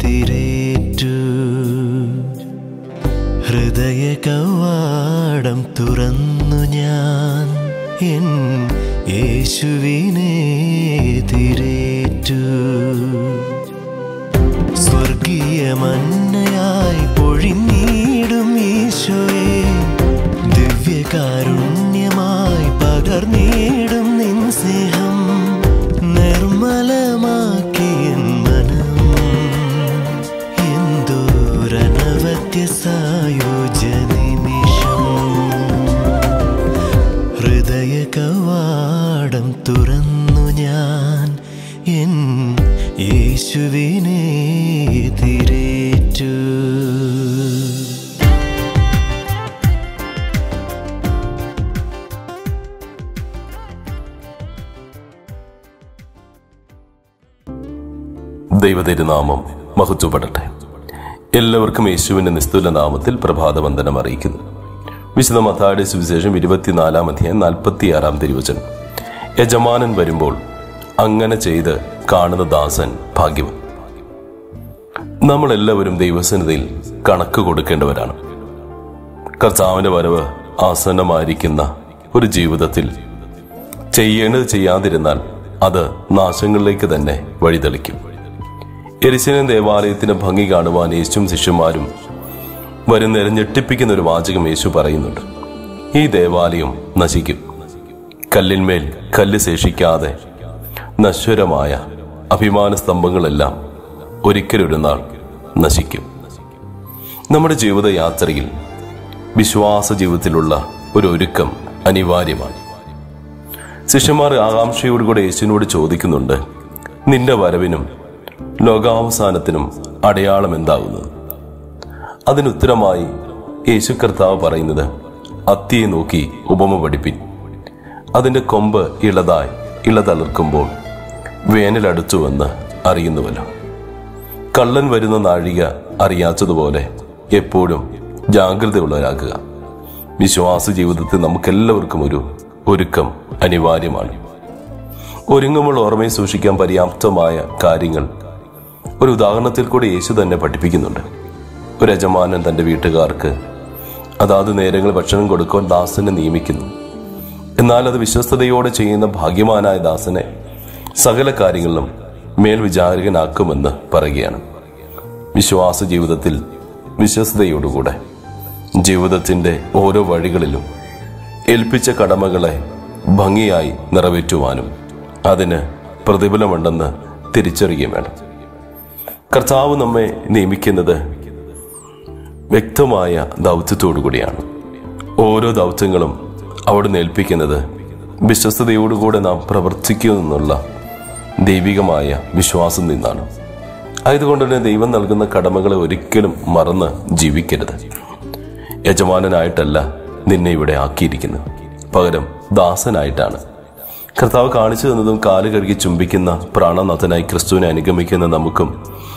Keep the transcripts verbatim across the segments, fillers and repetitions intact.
എതിരേറ്റു. ഹൃദയ കവാടം തുറന്നു ഞാൻ എൻ യേശുവിനെ എതിരേറ്റു. സ്വർഗീയ മന്നയായി പൊഴിഞ്ഞിടും ഈശോയെ, ദിവ്യകാരുണ്യമായി പകർന്നിടും നിൻ സ്നേഹം നിർമ്മലമാക്കിയ മനം. എന്തോരനവധ്യ സായുജ്യ നിമിഷം. ഹൃദയ കവാടം തുറന്നു ഞാൻ എൻ യേശുവിനെ എതിരേറ്റു. ദൈവതിരുനാമം മഹത്വപ്പെടട്ടെ. എല്ലാവർക്കും യേശുവിന്റെ നിസ്തുല നാമത്തിൽ പ്രഭാതവന്ദനം അറിയിക്കുന്നു. വിശുദ്ധ മത്തായിയുടെ സുവിശേഷം ഇരുപത്തിനാലാം അധ്യായം നാൽപ്പത്തിയാറാം തിരുവചനം. യജമാനൻ വരുമ്പോൾ അങ്ങനെ ചെയ്ത് കാണുന്ന ദാസൻ ഭാഗ്യവൻ. നമ്മളെല്ലാവരും ദൈവസന്നിധിയിൽ കണക്ക് കൊടുക്കേണ്ടവരാണ്. കർത്താവിന്റെ വരവ് ആസന്നമായിരിക്കുന്ന ഒരു ജീവിതത്തിൽ ചെയ്യേണ്ടത് ചെയ്യാതിരുന്നാൽ അത് നാശങ്ങളിലേക്ക് തന്നെ വഴിതെളിക്കും. യെരുശലേം ദേവാലയത്തിന് ഭംഗി കാണുവാൻ യേശുവും ശിഷ്യന്മാരും വരുന്നേരം ഞെട്ടിപ്പിക്കുന്ന ഒരു വാചകം യേശു പറയുന്നുണ്ട്. ഈ ദേവാലയം നശിക്കും, കല്ലിന്മേൽ കല്ല് ശേഷിക്കാതെ നശ്വരമായ അഭിമാന സ്തംഭങ്ങളെല്ലാം ഒരിക്കലൊരു നാൾ നശിക്കും. നമ്മുടെ ജീവിതയാത്രയിൽ വിശ്വാസ ജീവിതത്തിലുള്ള ഒരു ഒരുക്കം അനിവാര്യമാണ്. ശിഷ്യന്മാർ ആകാംക്ഷയോടുകൂടെ യേശുവിനോട് ചോദിക്കുന്നുണ്ട്, നിന്റെ വരവിനും ലോകാവസാനത്തിനും അടയാളം എന്താകുന്നത്? അതിനുത്തരമായി യേശു കർത്താവ് പറയുന്നത്, അത്തിയെ നോക്കി ഉപമ പഠിപ്പിൻ. അതിന്റെ കൊമ്പ് ഇളതായി ഇളതളിർക്കുമ്പോൾ വേനലടുത്തുവെന്ന് അറിയുന്നുവല്ലോ. കള്ളൻ വരുന്ന നാഴിക അറിയാത്തതുപോലെ എപ്പോഴും ജാഗ്രതയുള്ളവരാകുക. വിശ്വാസ ജീവിതത്തിൽ നമുക്കെല്ലാവർക്കും ഒരു ഒരുക്കം അനിവാര്യമാണ്. ഒരുങ്ങുമ്പോൾ ഓർമ്മയിൽ സൂക്ഷിക്കാൻ പര്യാപ്തമായ കാര്യങ്ങൾ ഒരു ഉദാഹരണത്തിൽ കൂടി യേശു തന്നെ പഠിപ്പിക്കുന്നുണ്ട്. ഒരു യജമാനൻ തന്റെ വീട്ടുകാർക്ക് അതാത് നേരങ്ങളിൽ ഭക്ഷണം കൊടുക്കുവാൻ ദാസനെ നിയമിക്കുന്നു. എന്നാൽ അത് വിശ്വസ്തയോടെ ചെയ്യുന്ന ഭാഗ്യവാനായ ദാസനെ സകല കാര്യങ്ങളിലും മേൽവിചാരകനാക്കുമെന്ന് പറയുകയാണ്. വിശ്വാസ ജീവിതത്തിൽ വിശ്വസ്തയോടുകൂടെ ജീവിതത്തിന്റെ ഓരോ വഴികളിലും ഏൽപ്പിച്ച കടമകളെ ഭംഗിയായി നിറവേറ്റുവാനും അതിന് പ്രതിഫലമുണ്ടെന്ന് തിരിച്ചറിയുകയും വേണം. കർത്താവ് നമ്മെ നിയമിക്കുന്നത് വ്യക്തമായ ദൗത്യത്തോടു കൂടിയാണ്. ഓരോ ദൗത്യങ്ങളും അവിടുന്ന് ഏൽപ്പിക്കുന്നത് വിശ്വസ്തയോടുകൂടെ നാം പ്രവർത്തിക്കുമെന്നുള്ള ദൈവികമായ വിശ്വാസം നിന്നാണ്. ആയതുകൊണ്ട് തന്നെ ദൈവം നൽകുന്ന കടമകളെ ഒരിക്കലും മറന്ന് ജീവിക്കരുത്. യജമാനനായിട്ടല്ല നിന്നെ ഇവിടെ ആക്കിയിരിക്കുന്നത്, പകരം ദാസനായിട്ടാണ്. കർത്താവ് കാണിച്ചു തന്നതും കാല് കഴുകി ചുംബിക്കുന്ന പ്രാണനാഥനായി ക്രിസ്തുവിനെ അനുഗമിക്കുന്ന നമുക്കും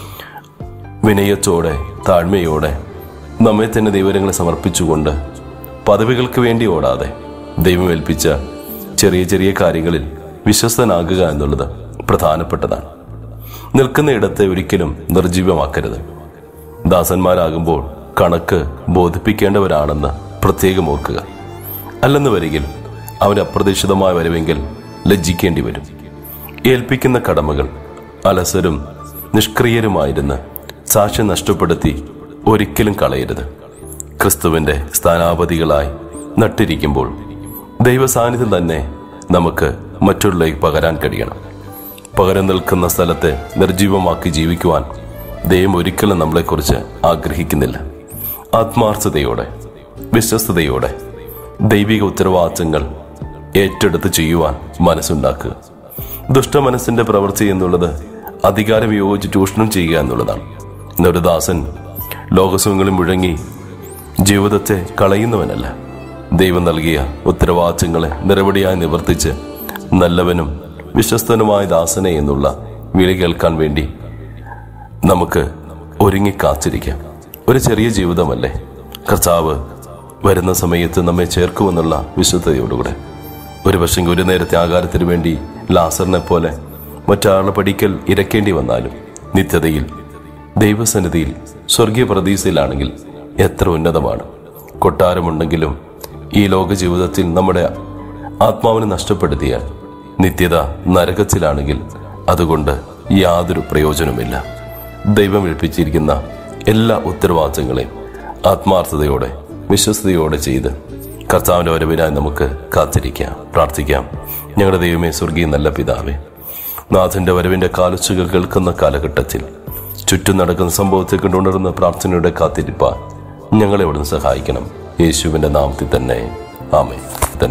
വിനയത്തോടെ താഴ്മയോടെ നമ്മെ തന്നെ ദൈവങ്ങളെ സമർപ്പിച്ചുകൊണ്ട് പദവികൾക്ക് വേണ്ടി ഓടാതെ ദൈവം ഏൽപ്പിച്ച ചെറിയ ചെറിയ കാര്യങ്ങളിൽ വിശ്വസ്തനാകുക എന്നുള്ളത് പ്രധാനപ്പെട്ടതാണ്. നിൽക്കുന്ന ഇടത്തെ ഒരിക്കലും നിർജീവമാക്കരുത്. ദാസന്മാരാകുമ്പോൾ കണക്ക് ബോധിപ്പിക്കേണ്ടവരാണെന്ന് പ്രത്യേകം ഓർക്കുക. അല്ലെന്ന് വരികിൽ അവൻ അപ്രതീക്ഷിതമായി വരുമെങ്കിൽ ലജ്ജിക്കേണ്ടി വരും. ഏൽപ്പിക്കുന്ന കടമകൾ അലസരും നിഷ്ക്രിയരുമായിരുന്ന് സാക്ഷ്യം നഷ്ടപ്പെടുത്തി ഒരിക്കലും കളയരുത്. ക്രിസ്തുവിന്റെ സ്ഥാനാപതികളായി നട്ടിരിക്കുമ്പോൾ ദൈവസാന്നിധ്യം തന്നെ നമുക്ക് മറ്റുള്ളവർക്ക് പകരാൻ കഴിയണം. പകരം നിൽക്കുന്ന സ്ഥലത്തെ നിർജീവമാക്കി ജീവിക്കുവാൻ ദൈവം ഒരിക്കലും നമ്മളെക്കുറിച്ച് ആഗ്രഹിക്കുന്നില്ല. ആത്മാർത്ഥതയോടെ വിശ്വസ്തയോടെ ദൈവിക ഉത്തരവാദിത്തങ്ങൾ ഏറ്റെടുത്ത് ചെയ്യുവാൻ മനസ്സുണ്ടാക്കുക. ദുഷ്ടമനസ്സിന്റെ പ്രവൃത്തി എന്നുള്ളത് അധികാരം യോജിച്ച് ചൂഷണം ചെയ്യുക എന്നുള്ളതാണ്. എന്നൊരു ദാസൻ ലോകസുഖങ്ങളിൽ മുഴങ്ങി ജീവിതത്തെ കളയുന്നവനല്ല. ദൈവം നൽകിയ ഉത്തരവാദിത്തങ്ങളെ നിറവടിയായി നിവർത്തിച്ച് നല്ലവനും വിശ്വസ്തനുമായ ദാസനെ എന്നുള്ള വിളി കേൾക്കാൻ വേണ്ടി നമുക്ക് ഒരുങ്ങി കാത്തിരിക്കാം. ഒരു ചെറിയ ജീവിതമല്ലേ, കർത്താവ് വരുന്ന സമയത്ത് നമ്മെ ചേർക്കുമെന്നുള്ള വിശുദ്ധതയോടുകൂടെ. ഒരു പക്ഷേ ഒരു നേരത്തെ ആഹാരത്തിന് വേണ്ടി ലാസറിനെ പോലെ മറ്റാളുടെ പടിക്കൽ ഇരക്കേണ്ടി വന്നാലും നിത്യതയിൽ ദൈവസന്നിധിയിൽ സ്വർഗീയ പ്രതീക്ഷയിലാണെങ്കിൽ എത്ര ഉന്നതമാണ്. കൊട്ടാരമുണ്ടെങ്കിലും ഈ ലോക ജീവിതത്തിൽ നമ്മുടെ ആത്മാവിനെ നഷ്ടപ്പെടുത്തിയാൽ നിത്യത നരകത്തിലാണെങ്കിൽ അതുകൊണ്ട് യാതൊരു പ്രയോജനമില്ല. ദൈവം ഏൽപ്പിച്ചിരിക്കുന്ന എല്ലാ ഉത്തരവാദിത്തങ്ങളെയും ആത്മാർത്ഥതയോടെ വിശ്വസ്തയോടെ ചെയ്ത് കർത്താവിൻ്റെ വരവിനായി നമുക്ക് കാത്തിരിക്കാം, പ്രാർത്ഥിക്കാം. ഞങ്ങളുടെ ദൈവമേ, സ്വർഗീയ നല്ല പിതാവേ, നാഥന്റെ വരവിന്റെ കാലച്ചുകൾ കേൾക്കുന്ന കാലഘട്ടത്തിൽ ചുറ്റും നടക്കുന്ന സംഭവത്തെ കൊണ്ടുണർന്ന പ്രാർത്ഥനയുടെ കാത്തിരിപ്പാൻ ഞങ്ങളെ അവിടുന്ന് സഹായിക്കണം. യേശുവിന്റെ നാമത്തിൽ തന്നെ, ആമേൻ. തന്നെ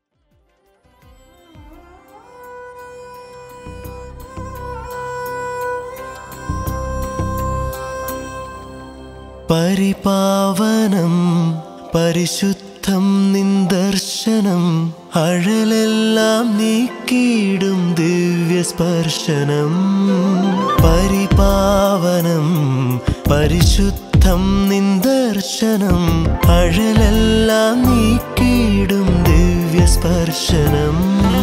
പരിപാവനം പരിശുദ്ധം നിൻ ദർശനം, അഴലെല്ലാം നീക്കിയിടും ദിവ്യസ്പർശനം. പരിപാവനം പരിശുദ്ധം നിൻ ദർശനം, അഴലെല്ലാം നീക്കിയിടും ദിവ്യസ്പർശനം.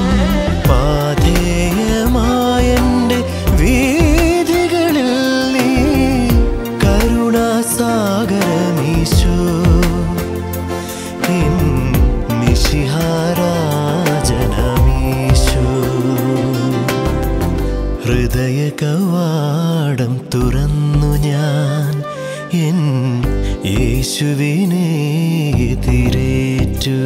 പാധേയമായന്റെ വീഥികളിൽ നീ കരുണാസാഗരമീശോ, മിശിഹാരാജനമീശോ. ഹൃദയ കവാടം തുറന്നു ഞാൻ എൻ യേശുവിനെ എതിരേറ്റു.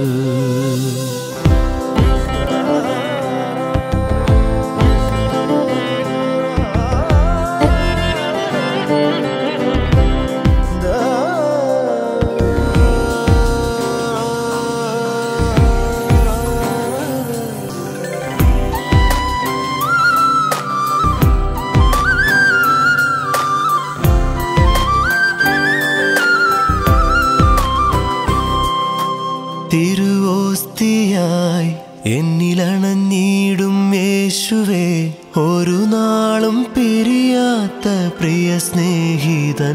തിരുവോസ്തിയായി എന്നിലണഞ്ഞിടും യേശുവേ, ഒരു നാളും പിരിയാത്ത പ്രിയ സ്നേഹിതൻ.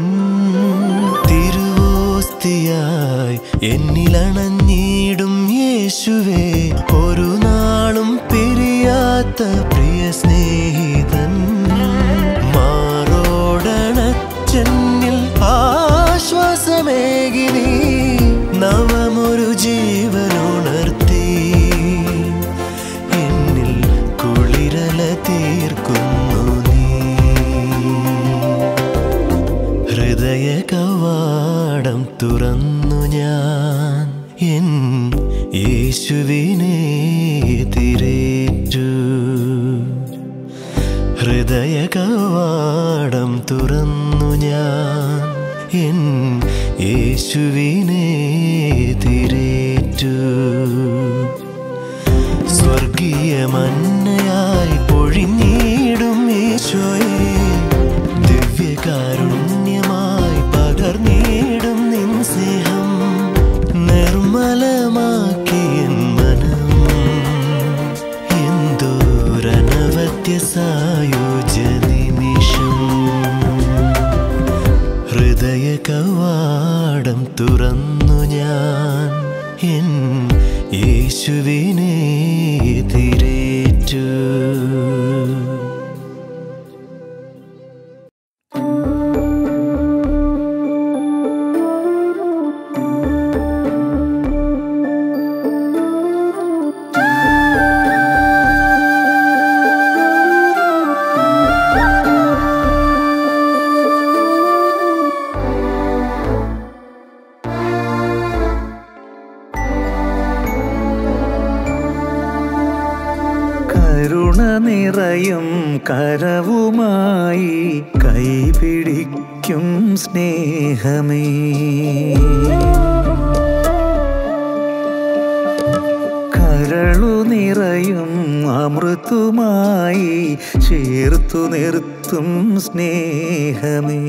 തിരുവോസ്തിയായി എന്നിലണഞ്ഞിടും യേശുവേ, ഒരു നാളും പിരിയാത്ത പ്രിയ സ്നേഹിതൻ. മാറോടണച്ചെന്നിൽ ആശ്വാസമേകിനി നവമൊരു ജീവനുണർത്തി, എന്നിൽ കുളിരല തീർക്കുന്നു നീ. ഹൃദയ കവാടം തുറന്നു ഞാൻ എൻ യേശുവിനെ എതിരേറ്റു. ഹൃദയ കവാടം തുറന്നു ഞാൻ എൻ യേശുവിനെ എതിരേറ്റു. സ്വർഗീയ മന്നയായി പൊഴിഞ്ഞിടും ഈശോയെ, ദിവ്യകാരുണ്യമായി പകർന്നിടും നിൻ സ്നേഹം. നിർമ്മലമാക്കിയൻ മനം എന്തോരനവത്യ സായുജ്യ നിമിഷം. ഹൃദയ കവാടം തുറന്നു ഞാൻ എൻ യേശുവിനെ എതിരേറ്റു. കരുണ നിറയും കരവുമായി കൈപിടിക്കും സ്നേഹമേ, കരളു നിറയും അമൃതുമായി ചേർത്തു നിർത്തും സ്നേഹമേ.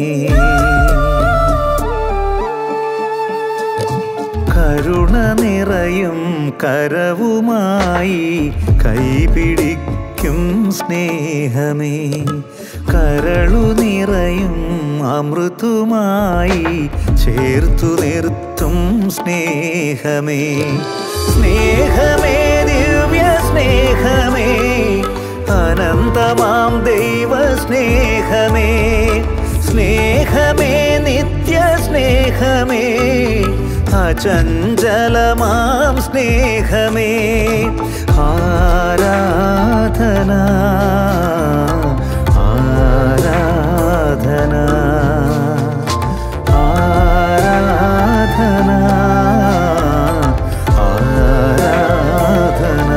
കരുണ നിറയും കരവുമായി കൈപിടിക്കും സ്നേഹമേ, കരളു നിറയും അമൃതുമായി ചേർത്തു നിർത്തും സ്നേഹമേ. സ്നേഹമേ, ദിവ്യ സ്നേഹമേ, അനന്തമാം ദൈവ സ്നേഹമേ, സ്നേഹമേ അചഞ്ചലമാം സ്നേഹമേ ആരാധന ആരാധന ആരാധന ആരാധന.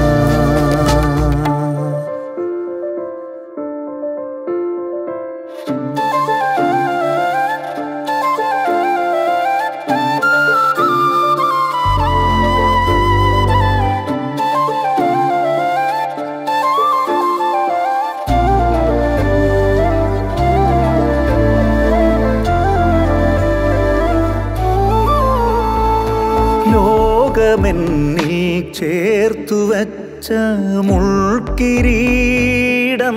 ലോകമെന്നിൽ ചേർത്തുവച്ച മുൾക്കിരീടം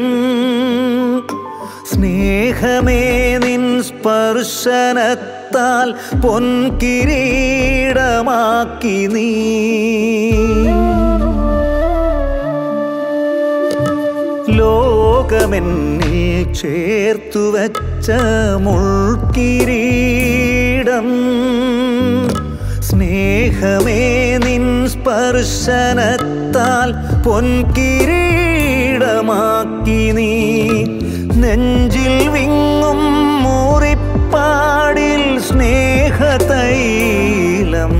സ്നേഹമേ നിൻ സ്പർശനത്താൽ പൊൻകിരീടമാക്കി നീ. ലോകമെന്നിൽ ചേർത്തുവച്ച മുൾക്കിരീടം സ്നേഹമേ നിൻ സ്പർശനത്താൽ പൊൻകിരീടമാക്കി നീ. നെഞ്ചിൽ വിങ്ങും മുറിപ്പാടിൽ സ്നേഹതൈലം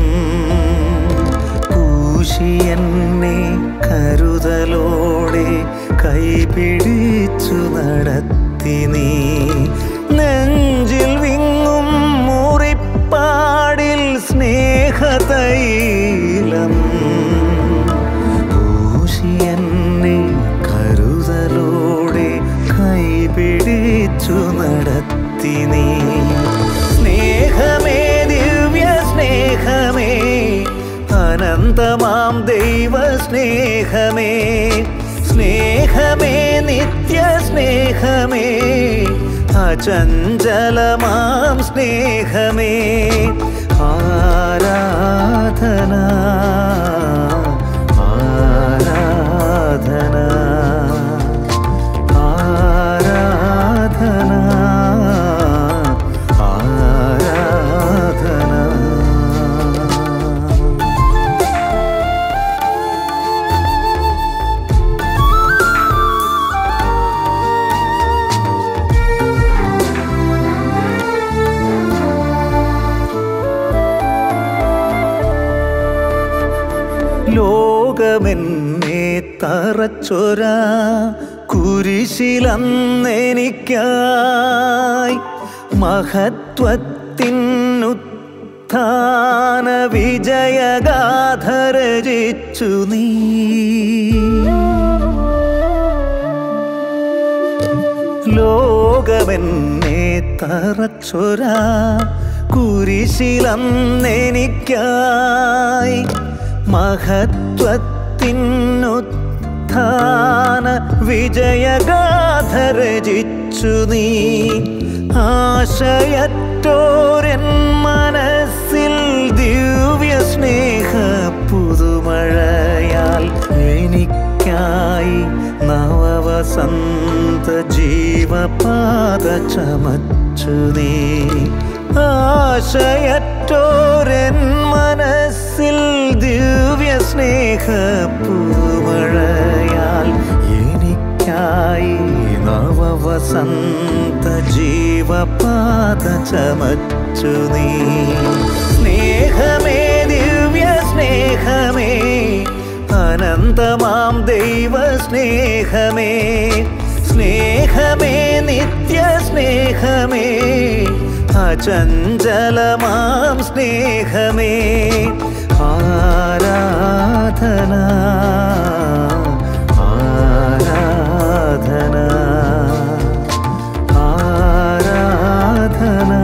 പൂശിയെന്നെ കരുതലോടെ കൈപിടിച്ചു നടത്തി നീ. നെഞ്ചിൽ വിങ്ങും മുറിപ്പാടിൽ സ്നേഹതൈലം പൂശിയെന്നെ കരുതലോടെ കൈപിടിച്ചു നടത്തി നീ. സ്നേഹമേ ദിവ്യ സ്നേഹമേ അനന്തമാം ദൈവ സ്നേഹമേ സ്നേഹമേ നിത്യ സ്നേഹമേ അചഞ്ചലമാം സ്നേഹമേ ആരാധന ആരാധന ആരാധന ആരാധന. ലോകമെന്നെ തറച്ചൊരാ കുരിശിലന്നെനിക്കായി മഹത്വത്തിനുത്ഥാന വിജയഗാഥ രചിച്ചു നീ. ലോകമെന്നെ തറച്ചൊരാ കുരിശിലന്നെനിക്കായി മഹത്വത്തിനുത്ഥാന വിജയഗാഥ രചിച്ചു നീ. ആശയറ്റോരൻ മനസ്സിൽ ദിവ്യ സ്നേഹ പുതുമഴയാൽ എനിക്കായി നവവസന്ത ജീവപാത ചമച്ചു നീ. ആശയറ്റോരൻ മനസ്സിൽ ദിവ്യ സ്നേഹ പുതുമഴയാൽ എനിക്കായി നവവസന്ത ജീവപാത ചമച്ചു നീ. സ്നേഹമേ ദിവ്യ സ്നേഹമേ അനന്തമാം ദൈവ സ്നേഹമേ സ്നേഹമേ നിത്യ സ്നേഹമേ അചഞ്ചലമാം സ്നേഹമേ ആരാധന ആരാധന ആരാധന